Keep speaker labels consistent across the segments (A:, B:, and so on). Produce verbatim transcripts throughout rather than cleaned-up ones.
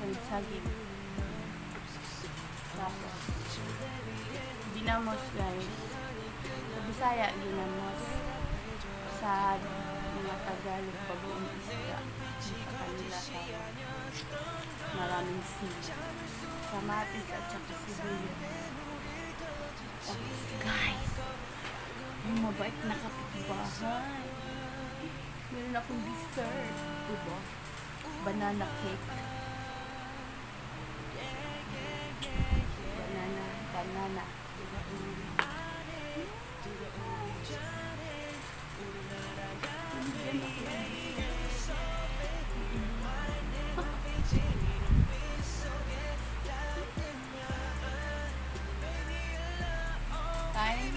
A: and saging. Tapos, ginamos guys. Sa Bisaya, ginamos. Sa mga Tagalog, bagoong isda. Sa kanila tawag. Maraming sili. Kamatis at saka sibuyas. Tapos guys, yung mabait na kapitbahay. Meron akong dessert. Diba? Banana cake. Banana, banana. Time.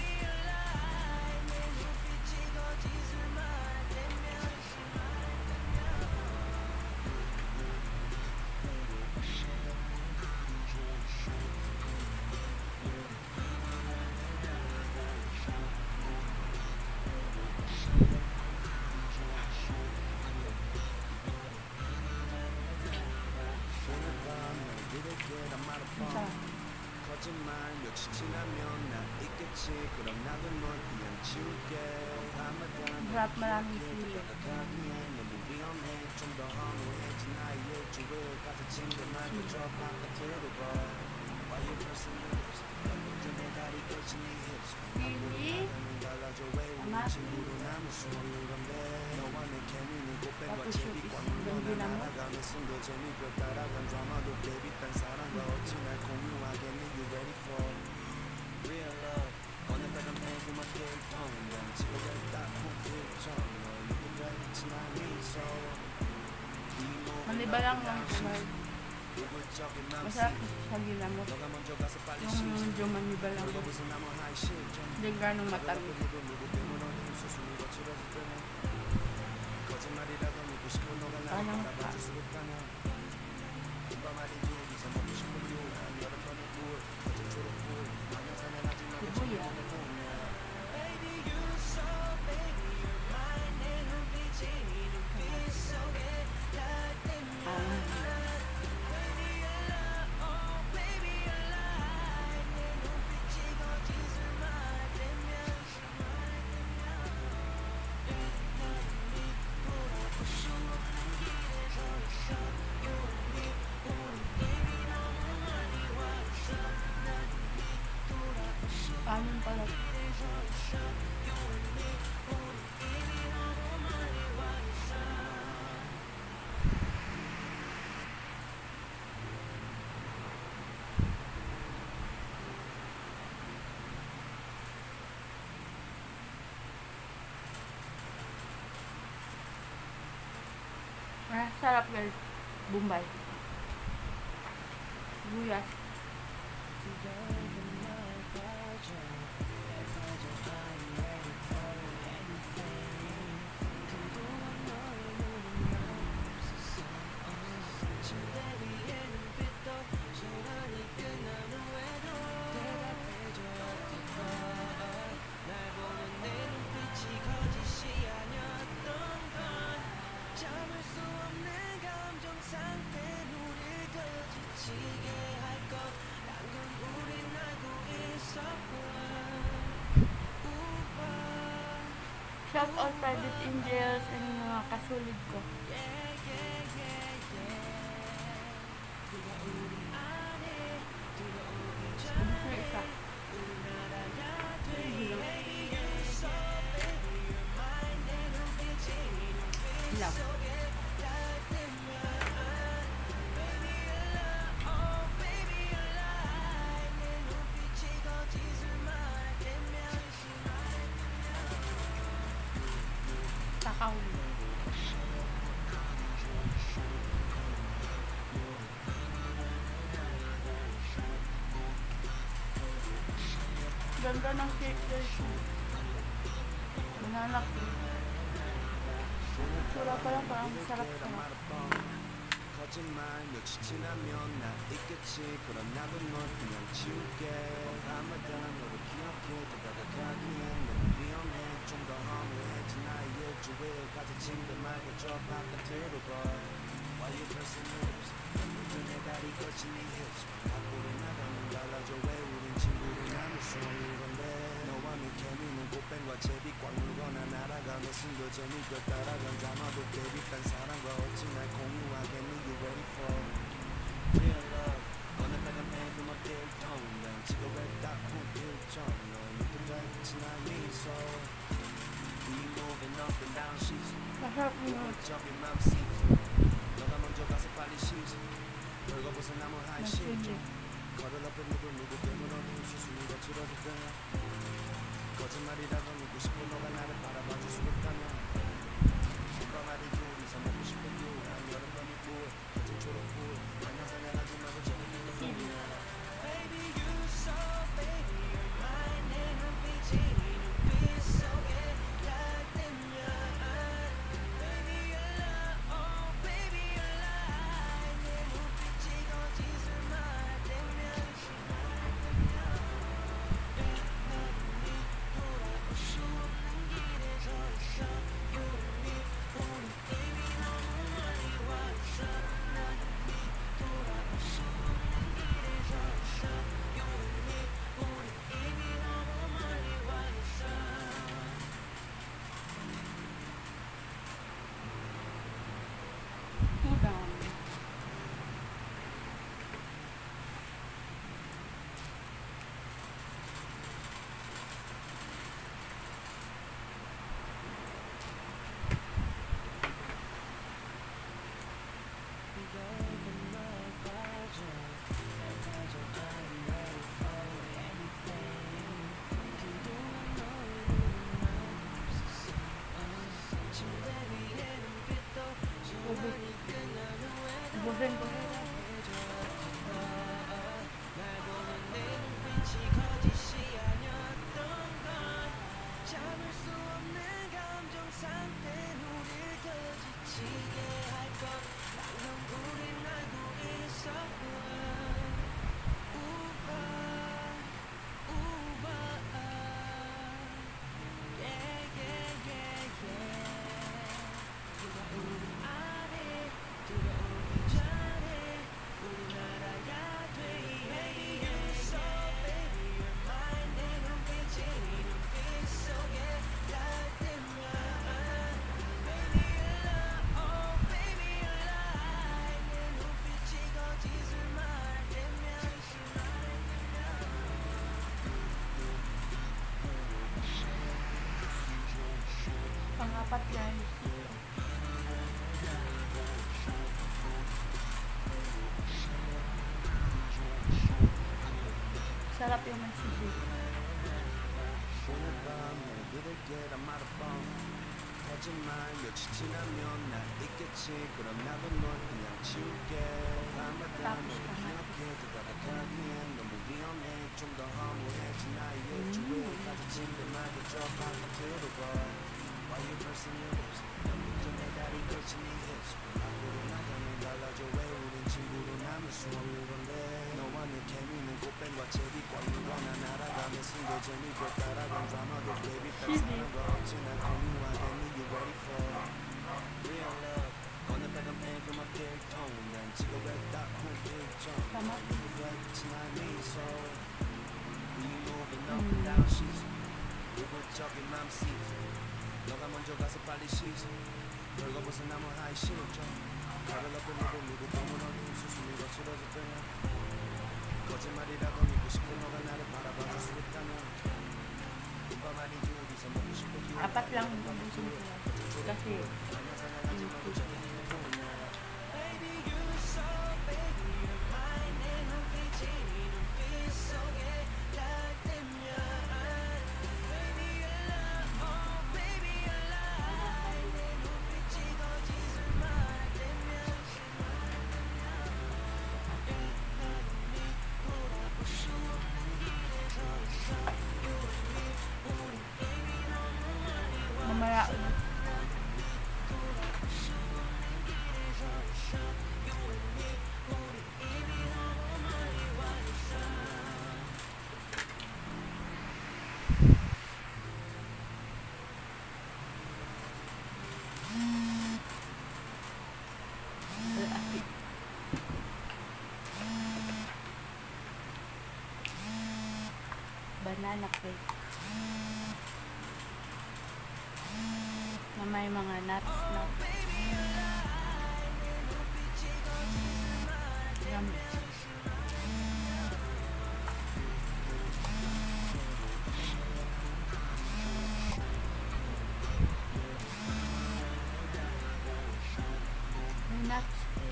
B: 거짓말 며칠 지나면 나 있겠지 그럼 나도 널 그냥 지울게 밤마다
A: Harap maraming sili.
B: 가기엔 너무 위험해 좀 더 허무해진 나의 일주일 같은 친구 말고 저 바깥으로 봐 Why you pressing my lips 언제 내 다리 끝이 네 hips
A: Sili.
B: 달라져 왜 우리 친구로 남을 수 없는 건데 너와 내 케미는 꽃뱀과
A: Tapos yung
B: 제비꽃
A: isang
B: 넌
A: ginamos.
B: 날아가는 순간 재미껏 따라간 드라마도 깨비딴 사랑과 어찌 날 공유하겠니 You ready for real love 어느다가 매구만 길통은 집에 딱 훅힐정 너 누구가 있진 않니 so
A: Maniba lang lang kumay. Masarap sa ginamos.
B: 너가 먼저 가서 빨리
A: Yung
B: 씻어
A: medyo maniba lang.
B: 너가 무슨 남은 하이 실정
A: Hindi ganong matamis.
B: 거짓말이라도 믿고 싶은 너가 나를
A: Parang
B: 바라봐줄 수 있다면 금방 말이지 이제 먹고 싶은 요란 여름밤의 꿀 어제 초록불 만년산에 마지막에
A: Sibuya. Kanin pala. Ah, sarap guys. Bombay. Sibuyas. Shout out private angels and mga kasulid ko. Ano isa? Ilaw. Takaw. Ganda ng cake guys. Banana cake. Sura pa lang parang masarap ka na.
B: 거짓말 며칠 지나면 나 있겠지 그럼 나도 널 그냥 지울게 밤마다 너를 기억해 또 다가가기엔 너무 위험해 좀 더 허무해진 나의 일주일 같은 친구 말고 저 바깥으로 봐 Why you pressing my lips 내 다리 거친 네 hips 밖으로 나가면 달라져 왜 우린 친구로 남을 수 없는 건데 너와 내 케미는 꽃뱀과 제비 꽉 물거나 날아가며 숨겨져 네가 따라간 담아도 깨비딴 사랑과 어찌 날 공유하겠니 You ready for real love 어느 빨간 펜 음악들 tongue 난 지금 왜 딱품 일정 너 예쁜 잘 그친 날 미소 We moving up and down sheets
C: Masarap yun.
B: Jump your mouth seat 너가 먼저 가서 빨리 씻어 벌거벗은 나무 하이 실종 Cuddle up in the room 누구 깨물어도 수순이 거칠어질 거야 거짓말이라도 믿고 싶어 너가 나를 바라봐줄 수 있다면 오빠만이 둘이서 먹고 싶은 요란 여름밤이 꿀 거친 초록불 안녕 생각하지 말고 재밌는 꿈이야 Baby you so baby you're mine 내 눈빛이 네 눈빛 속에 닿으면 Baby you're love oh baby you're lie 내 눈빛이 거짓을 말하면 수 없는 길에 서 있어 You and me 우리 이미 너무 멀리 와 있어 난 이미 돌아올 수 없는 길에 서 있어 You and me 우리 이미 너무 멀리 와 있어
C: Udang. Busin ko.
B: 참을 수 없는 감정 상태는 우릴 더 지치게 할 것 항상 우린 알고 있어 우와 우와 yeah yeah yeah yeah 누가 우리 안에 들어오기 전에 우린 알아야 돼 Baby you're so baby you're mine 내 눈빛이 네 눈빛 속에 닿으면 Baby you're love oh baby you're lie 내 눈빛이 거짓을 말하면
C: Pang-apat guys. Sarap yung magsisig.
B: 오늘 밤에 그대께 난 말아봐 거짓말 며칠 지나면 날 잊겠지 그럼 나도 널 그냥 지울게 밤마다 널 기억해 되돌아가기엔 너무 위험해 좀 더 허무해진 나의 일주일까지 침대만 그저 바깥으로 봐 Why you pressing your lips 난 먼저 내 다리 걸친 네 hips 밖으로 나가면 달라져 왜 우린 친구로 남을 수 없는 건데 너와 내 케미는 꽃뱀과 제비 꽉 물거나 날아가며 숨겨져 네가 따라간 드라마도 깨비딴 사랑과 어찌 날 공유하겠니 You ready for real love 어느 빨간 펜 음악들 tongue 난 지금 왜 딱품 일정
C: Tama.
B: 왜 그치 날 미소 We moving up and down sheets 그리고 저기 맘 seat 너가 먼저 가서 빨리 씻어 벌거벗은 나무 하이 실종 Cuddle up in the room 누구 깨물어도 수순이 거칠어질 거야 거짓말이라도 믿고 싶어 너가 나를 바라봐줄 수 있다면 오빠만이 둘이서 먹고 싶은 요란
C: Apat lang yung busin ko. Kasi
B: 안녕 생각하지 말고 재밌는 꿈이야 Baby you're so baby you're mine 내 눈빛이 네 눈빛 속에 닿으면 Baby you're love oh baby you're lie 내 눈빛이 거짓을 말하면 돌아볼 수 없는 길에 서 있어 You and me 우리 이미 너무 멀리 와
C: mamaya
B: 돌아볼 수 없는 길에 서 있어 You and me 우리 이미 너무 멀리 와 있어
C: asik. banana cake. Na may mga nuts nuts. Yummy. May nuts.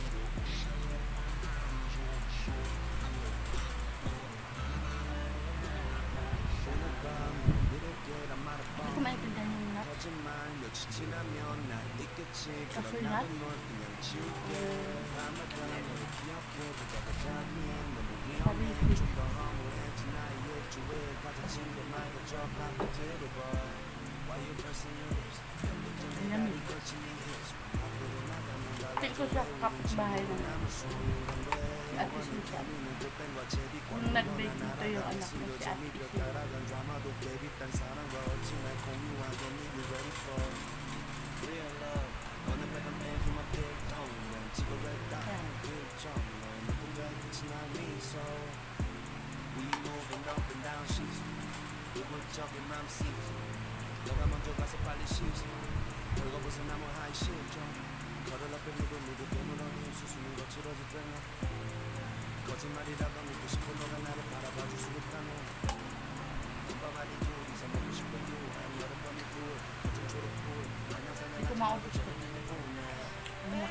C: Hindi ko maintindihan yung nuts.
B: 하지만 며칠 지나면 날 있겠지
C: Kaso
B: 그럼
C: nuts?
B: 나도 널 그냥 지울게 아마도 너를 기억해 보다가 자기엔 너무 위험해 좀더 허무해진 나의 일주일 가져진 게 말고 저 밖에 들어봐 Why you pressing your lips
C: Yummy. Feel ko siya kapitbahay naman. At least siya. Kung nag-bake nito yung anak mo si Ate Isi.
B: 너가 먼저 가서 빨리 씻어 벌거벗은 나무 하이 실종 걸을 앞에 누구 누구 깨물어니 수순이 거칠어질 때나 거짓말이라도 믿고 싶은 너가 나를 바라봐줄 수 있다면 금방아니 둘이서 먹고 싶은 유한 여름밤이 굴 거친 초록불 안녕사냥
C: Hindi ko maubos ko. Anak.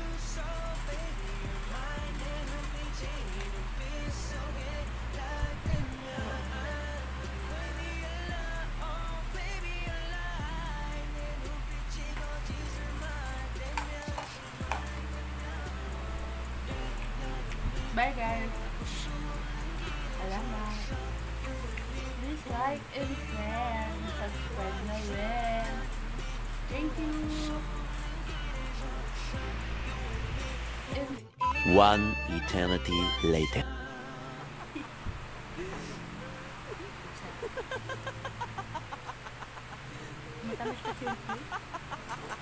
C: Bye guys. Salamat. Please like and share. Subscribe na rin. Thank you. And
D: One eternity later.
C: matamis kasi yung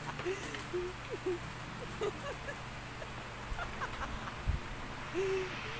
C: cake.